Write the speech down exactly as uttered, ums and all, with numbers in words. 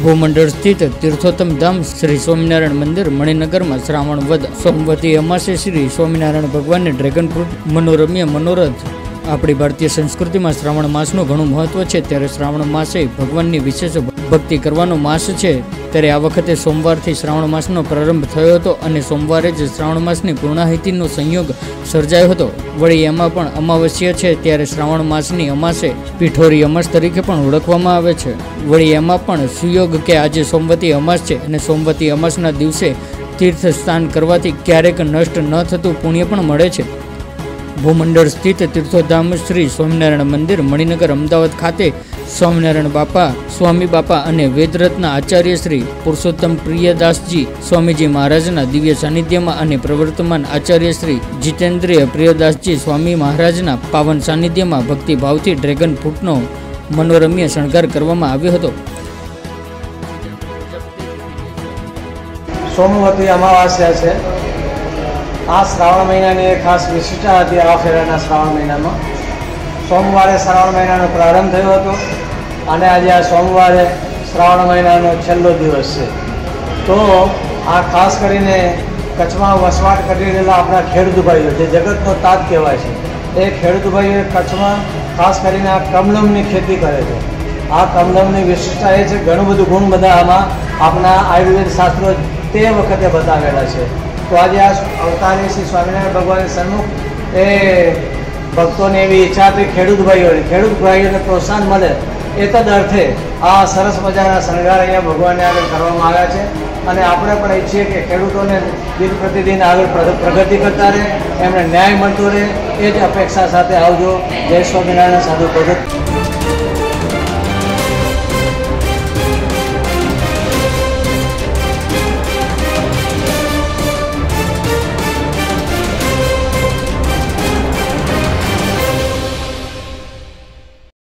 ભૂમંડળ સ્થિત તીર્થોત્તમ ધામ શ્રી સ્વામિનારાયણ મંદિર મણિનગરમાં શ્રાવણ વદ સોમવતી અમાસે શ્રી સ્વામિનારાયણ ભગવાનને ડ્રેગન ફ્રૂટ મનોરમ્ય મનોરથ આપણી ભારતીય સંસ્કૃતિમાં શ્રાવણ માસનું ઘણું મહત્વ છે। ત્યારે શ્રાવણ માસે ભગવાનની વિશેષ ભક્તિ કરવાનો માસ છે। ત્યારે આ વખતે સોમવારથી શ્રાવણ માસનો પ્રારંભ થયો હતો અને સોમવારે જ શ્રાવણ માસની પૂર્ણાહિતિનો સંયોગ સર્જાયો હતો। વળી એમાં પણ અમાવસ્યા છે। ત્યારે શ્રાવણ માસની અમાસે પીઠોરી અમાસ તરીકે પણ ઓળખવામાં આવે છે। વળી એમાં પણ સુયોગ કે આજે સોમવતી અમાસ છે અને સોમવતી અમાસના દિવસે તીર્થ સ્નાન કરવાથી ક્યારેક નષ્ટ ન થતું પુણ્ય પણ મળે છે। ભૂમંડળ સ્થિત તીર્થોધામ શ્રી સ્વામિનારાયણ મંદિર મણિનગર અમદાવાદ ખાતે સ્વામિનારાયણ બાપા સ્વામી બાપા અને વેદરત્ન આચાર્ય શ્રી પુરુષોત્તમ પ્રિયદાસજી સ્વામીજી મહારાજના દિવ્ય સાનિધ્યમાં અને પ્રવર્તમાન આચાર્ય શ્રી જીતેન્દ્રિય પ્રિયદાસજી સ્વામી મહારાજના પાવન સાનિધ્યમાં ભક્તિભાવથી ડ્રેગન ફ્રૂટનો મનોરમ્ય શણગાર કરવામાં આવ્યો હતો। સોમવતી અમાવાસ્યા છે। આ શ્રાવણ મહિનાની ખાસ વિશિષ્ટતા હતી। આ ફેરાના શ્રાવણ મહિનામાં સોમવારે શ્રાવણ મહિનાનો પ્રારંભ થયો હતો અને આજે આ સોમવારે શ્રાવણ મહિનાનો છેલ્લો દિવસ છે। તો આ ખાસ કરીને કચ્છમાં વસવાટ કરી રહેલા આપણા ખેડૂત ભાઈઓ જે જગતનો તાત કહેવાય છે, એ ખેડૂત ભાઈઓ કચ્છમાં ખાસ કરીને આ કમલમની ખેતી કરે છે। આ કમલમની વિશિષ્ટતા એ છે, ઘણું બધું ગુણ બધા આમાં આપણા આયુર્વેદ શાસ્ત્રો તે વખતે બતાવેલા છે। તો આજે આ અવતારી શ્રી સ્વામિનારાયણ ભગવાનની સન્મુખ એ ભક્તોને એવી ઈચ્છા હતી, ખેડૂત ભાઈઓને ખેડૂત ભાઈઓને પ્રોત્સાહન મળે એ તદ અર્થે આ સરસ મજાના શણગાર અહીંયા ભગવાનને આગળ કરવામાં આવ્યા છે। અને આપણે પણ ઈચ્છીએ કે ખેડૂતોને દિન પ્રતિદિન આગળ પ્રગતિ કરતા રહે, એમને ન્યાય મળતો રહે, એ જ અપેક્ષા સાથે આવજો। જય સ્વામિનારાયણ, સાધુ ભગત।